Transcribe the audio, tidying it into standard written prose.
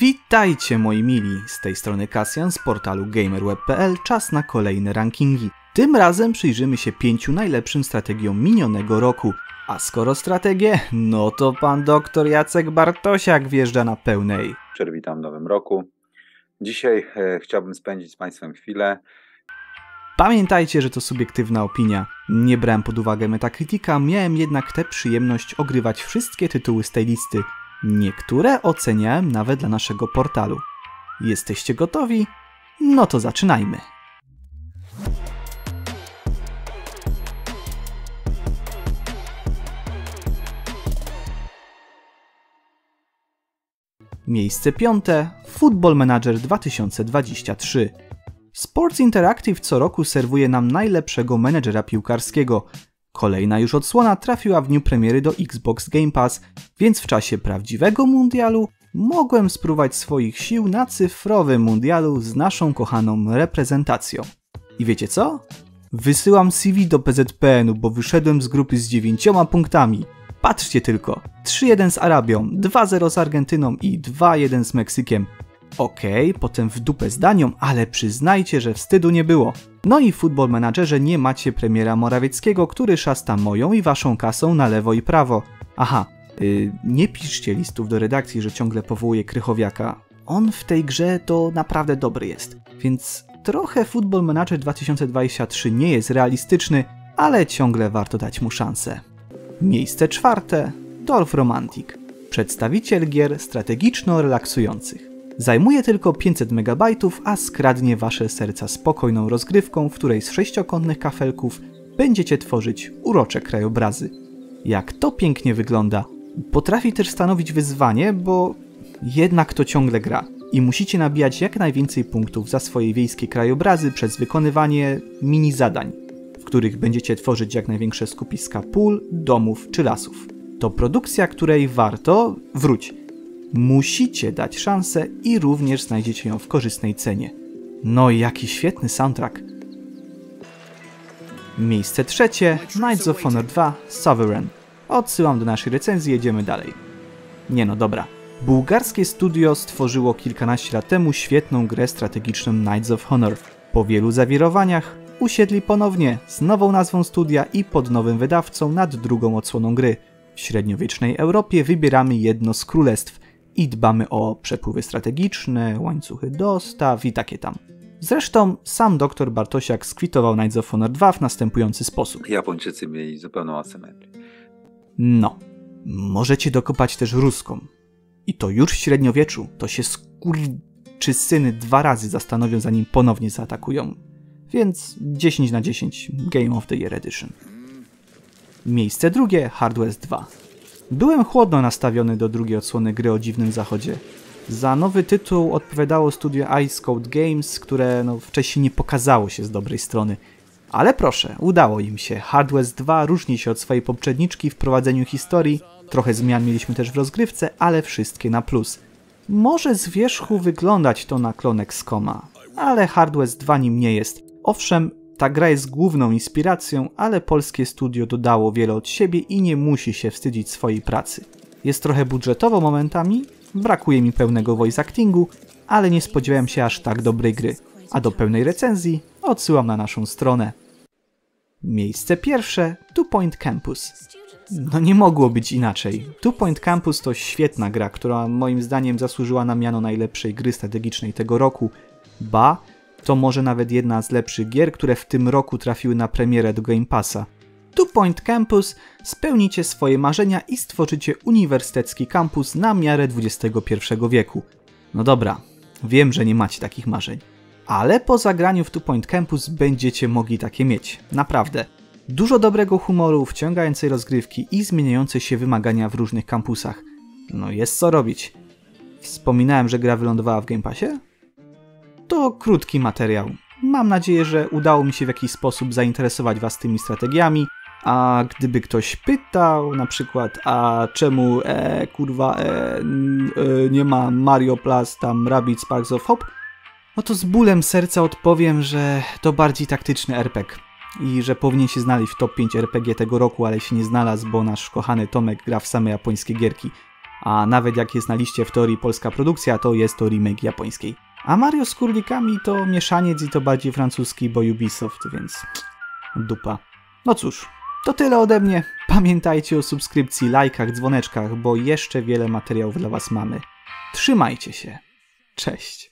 Witajcie moi mili, z tej strony Kasjan z portalu gamerweb.pl. Czas na kolejne rankingi. Tym razem przyjrzymy się 5 najlepszym strategiom minionego roku. A skoro strategie, no to pan doktor Jacek Bartosiak wjeżdża na pełnej. Witam w nowym roku. Dzisiaj chciałbym spędzić z Państwem chwilę. Pamiętajcie, że to subiektywna opinia. Nie brałem pod uwagę Metacritica, miałem jednak tę przyjemność ogrywać wszystkie tytuły z tej listy. Niektóre oceniałem nawet dla naszego portalu. Jesteście gotowi? No to zaczynajmy. Miejsce 5. Football Manager 2023. Sports Interactive co roku serwuje nam najlepszego menedżera piłkarskiego. Kolejna już odsłona trafiła w dniu premiery do Xbox Game Pass, więc w czasie prawdziwego mundialu mogłem spróbować swoich sił na cyfrowym mundialu z naszą kochaną reprezentacją. I wiecie co? Wysyłam CV do PZPN-u, bo wyszedłem z grupy z 9 punktami. Patrzcie tylko, 3-1 z Arabią, 2-0 z Argentyną i 2-1 z Meksykiem. Okej, potem w dupę z Danią, ale przyznajcie, że wstydu nie było. No i w Football Managerze nie macie premiera Morawieckiego, który szasta moją i waszą kasą na lewo i prawo. Aha, nie piszcie listów do redakcji, że ciągle powołuje Krychowiaka. On w tej grze to naprawdę dobry jest. Więc trochę Football Manager 2023 nie jest realistyczny, ale ciągle warto dać mu szansę. Miejsce 4. Dorf Romantic. Przedstawiciel gier strategiczno-relaksujących. Zajmuje tylko 500 MB, a skradnie wasze serca spokojną rozgrywką, w której z sześciokątnych kafelków będziecie tworzyć urocze krajobrazy. Jak to pięknie wygląda. Potrafi też stanowić wyzwanie, bo jednak to ciągle gra i musicie nabijać jak najwięcej punktów za swoje wiejskie krajobrazy przez wykonywanie mini zadań, w których będziecie tworzyć jak największe skupiska pól, domów czy lasów. To produkcja, której warto, musicie dać szansę i również znajdziecie ją w korzystnej cenie. No i jaki świetny soundtrack. Miejsce 3. Knights of Honor 2 Sovereign. Odsyłam do naszej recenzji, jedziemy dalej. Nie no dobra. Bułgarskie studio stworzyło kilkanaście lat temu świetną grę strategiczną Knights of Honor. Po wielu zawirowaniach usiedli ponownie z nową nazwą studia i pod nowym wydawcą nad drugą odsłoną gry. W średniowiecznej Europie wybieramy jedno z królestw i dbamy o przepływy strategiczne, łańcuchy dostaw i takie tam. Zresztą sam dr Bartosiak skwitował Knights of Honor 2 w następujący sposób. Japończycy mieli zupełną asymetrię. No, możecie dokopać też ruską. I to już w średniowieczu, to się skurczysyny 2 razy zastanowią, zanim ponownie zaatakują. Więc 10 na 10 Game of the Year Edition. Miejsce 2. Hard West 2. Byłem chłodno nastawiony do drugiej odsłony gry o dziwnym zachodzie. Za nowy tytuł odpowiadało studio Ice Code Games, które wcześniej nie pokazało się z dobrej strony. Ale proszę, udało im się. Hard West 2 różni się od swojej poprzedniczki w prowadzeniu historii, trochę zmian mieliśmy też w rozgrywce, ale wszystkie na plus. Może z wierzchu wyglądać to na klon XCOMa, ale Hard West 2 nim nie jest. Owszem, ta gra jest główną inspiracją, ale polskie studio dodało wiele od siebie i nie musi się wstydzić swojej pracy. Jest trochę budżetowo momentami, brakuje mi pełnego voice actingu, ale nie spodziewałem się aż tak dobrej gry. A do pełnej recenzji odsyłam na naszą stronę. Miejsce 1. Two Point Campus. No nie mogło być inaczej. Two Point Campus to świetna gra, która moim zdaniem zasłużyła na miano najlepszej gry strategicznej tego roku. To może nawet jedna z lepszych gier, które w tym roku trafiły na premierę do Game Passa. Two Point Campus spełnicie swoje marzenia i stworzycie uniwersytecki kampus na miarę XXI wieku. No dobra, wiem, że nie macie takich marzeń. Ale po zagraniu w Two Point Campus będziecie mogli takie mieć. Naprawdę. Dużo dobrego humoru, wciągającej rozgrywki i zmieniające się wymagania w różnych kampusach. No jest co robić. Wspominałem, że gra wylądowała w Game Passie? To krótki materiał. Mam nadzieję, że udało mi się w jakiś sposób zainteresować was tymi strategiami, a gdyby ktoś pytał na przykład, a czemu nie ma Mario Plus, tam Rabbids Sparks of Hope, no to z bólem serca odpowiem, że to bardziej taktyczny RPG i że powinien się znaleźć w top 5 RPG tego roku, ale się nie znalazł, bo nasz kochany Tomek gra w same japońskie gierki. A nawet jak jest na liście w teorii polska produkcja, to jest to remake japońskiej. A Mario z kurlikami to mieszaniec i to bardziej francuski, bo Ubisoft, więc dupa. No cóż, to tyle ode mnie. Pamiętajcie o subskrypcji, lajkach, dzwoneczkach, bo jeszcze wiele materiałów dla was mamy. Trzymajcie się. Cześć.